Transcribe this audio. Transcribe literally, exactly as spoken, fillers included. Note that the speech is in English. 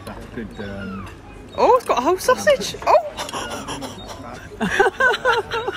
that good. Um... Oh, it's got a whole sausage. Oh!